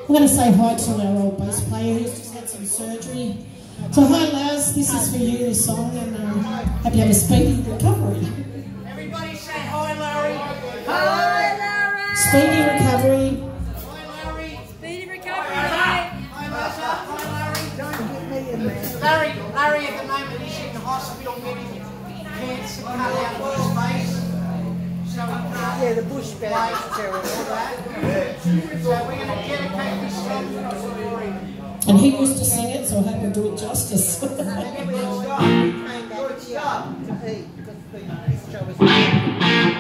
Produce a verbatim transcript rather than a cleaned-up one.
I'm going to say hi to our old bass player who's just had some surgery. So hi Laz, this is for you, this song, and um, hope you have a speedy recovery. Everybody say hi Larry. Hi Larry. Speedy recovery. Hi Larry. Speedy recovery. Hi Lisa. Hi Larry. Don't get me in there. Larry, Larry at the moment he's in the hospital getting cancer cut out of his face. So he can't Yeah, the bush bag is terrible. do that. So we're going to dedicate this song for him. And he used to sing it, so I hope we'll do it justice. And then we came back to eat because the show was